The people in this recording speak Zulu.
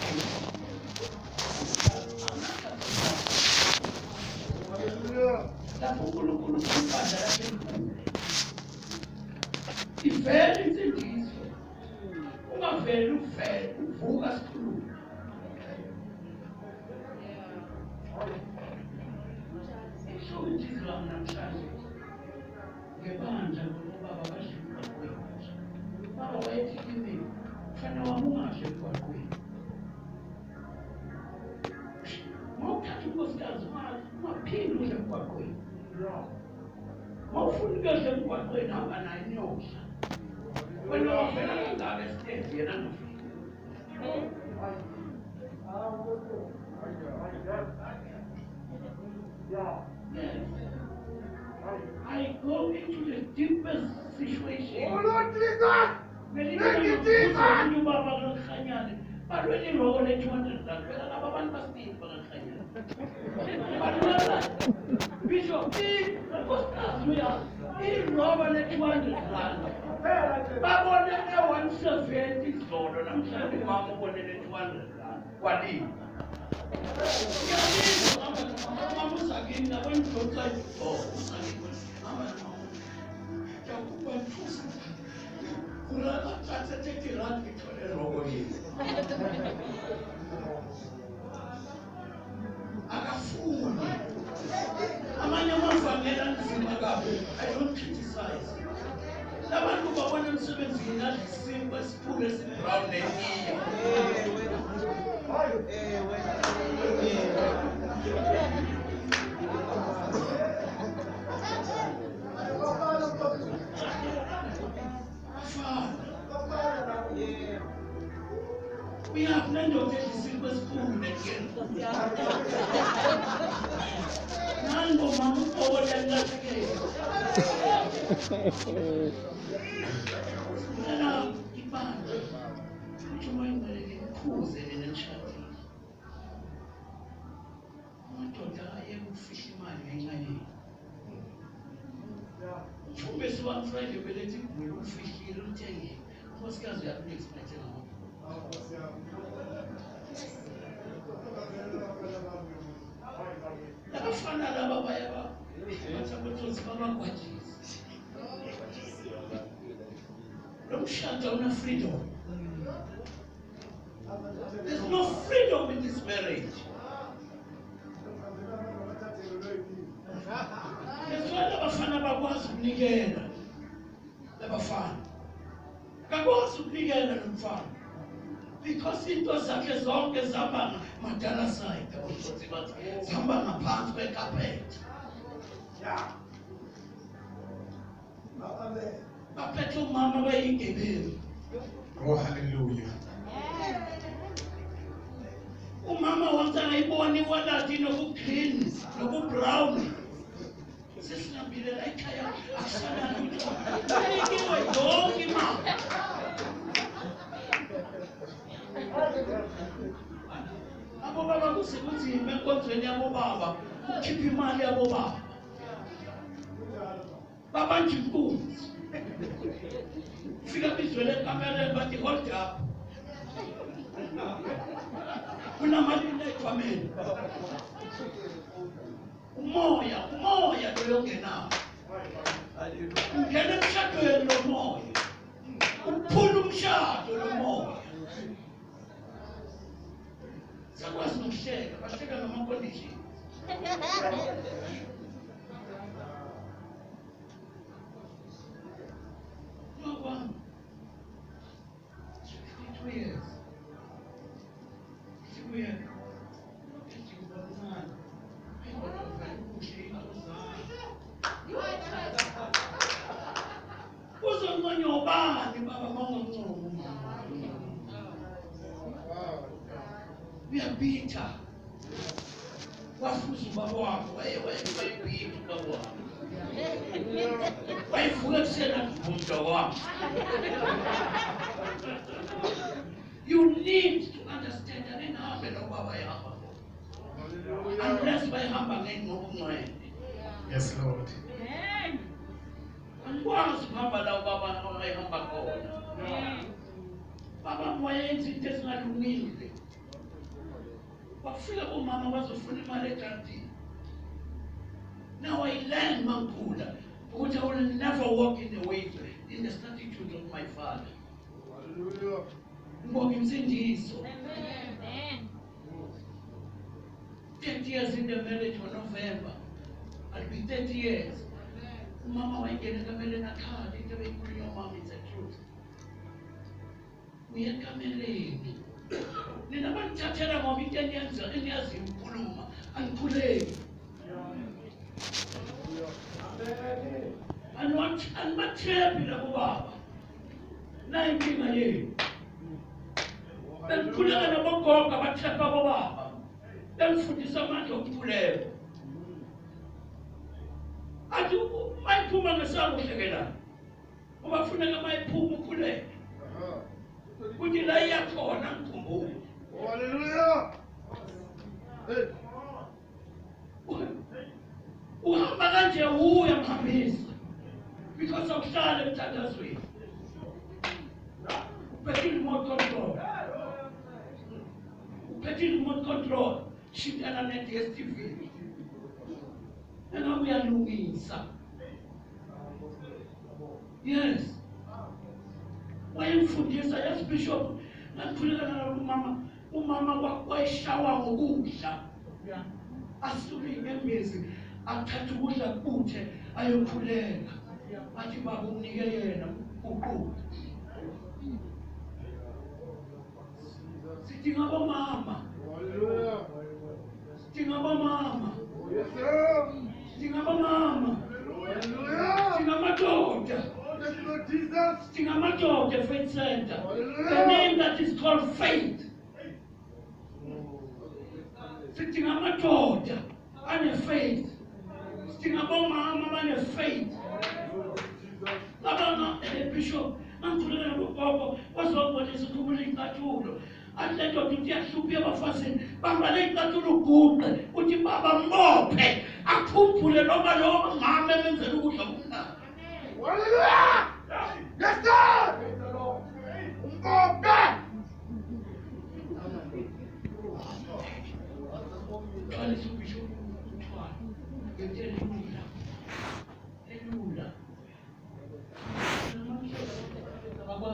lapho uNkulunkulu umbandala ivele insindiso ungaveli uvele uvuka sikhuluma isho inhliziyo yami namhlanje ngebandla ngobaba bashika kwethu baba wayethi kimi mfana wami ungashe emgwaqweni mawuthatha unkosikazi ungaphindi udle emgwaqweni mawufuna ukudla emgwaqweni hamba naye niyodla wena wavela kangabe esiteji yena ngafika yes. I go into the deepest situation. Oh Lord Jesus! Thank you, Jesus! But when you roll it, 200, Bishop, we are in Roman 200. But one 170 Lord, and I'm saying, Mama wanted 200. What do you? I don't criticize. Abantu babona umsebenzi ngathi simba siphule siBrown neniya. We have plenty of simple spoon again. Nango mama over and that again. Don't shut down freedom. There's no freedom in this marriage. That's why abafana bakwazi ukunikela. Abafana bakwazi ukunikela nomfana. Because into zakhe zonke zihamba madala side, zihamba ngaphansi kwekapeti. Yeah. Baphethe umama bayigebeli. Oh, hallelujah. Umama wonke ayiboni walathi nokugreen nokubrown. Sesingabile la ekhaya akusana lutho. Ayikiwe yonke imali. Abo baba kusebenza imenkonzweni yabo baba, ukhipha imali yabo baba. Baba njikunzi. Fika bizwele kamereni bathi hold up. Kunamali lekwameni. Umoya lo ongenawo. Ungena emshadweni lo moya. Uphula umshado lo moya. Sakwazi nokusheka, basheka ngama-conditions. No one. 62 years. 62 years. We are bitter. Wafuza ubaba wakho wayebhithi ubaba wakho. Wayevuka ekuseni umdoko wakho. You need to understand that in hambe nobaba yahamba. Unless bayihamba ngengqondo. Yes, Lord. Angikwazi ukuhamba la ubaba wayehamba khona. Baba wayenza into ezingalungile. Wafika umama bazofuna imali egrantini. Now I learned Mankula, which I will never walk in the ways, in the statutes of my father. Hallelujah. Amen. 30 years in the marriage for November. I'll be 30 years. Mama went in the middle of the car. It's your mom, it's the truth. We are coming in. Nina man chachera mami kenyanza enyazi mkuluma ankule. And what trap in a baba? 19 years. Then put on a boko, but trap baba. Then food is a matter of pule. I do my puma the son of Shagana. Over Funanga my puma pule. Would you lay up for an uncle? Hallelujah. Uhamaganje huya mhamisi because of Charlotte Tataswi. Petit remote control. Petit remote control. She did an STV. And now we are looking some. Yes. When food yes, I asked Bishop and put it on Mama why shower ukudla. Assuming amazing. Athatha ukudla kuthe ayokhulela. Athi baba unike yena ukudla. Sidinga bomama. Hallelujah. Sidinga bomama. Yes, sir. Sidinga bomama. Hallelujah. Sidinga madoda. Yes, Lord Jesus. Sidinga madoda Faith Center. Hallelujah. The name that is called faith. Sidinga madoda ane faith. Sidinga bomama ane faith. Abana Bishop ankulela bogogo bazobona isikhumula incathulo. Atletho ukuthi yahluphi abafasini bambale incathulo uguqe uthi baba mbophe akhuphule noma lo mama emenzela ukudla kumnandi. Hallelujah. Yes, sir. Go back. Qala isibisho uthwala. Ngentela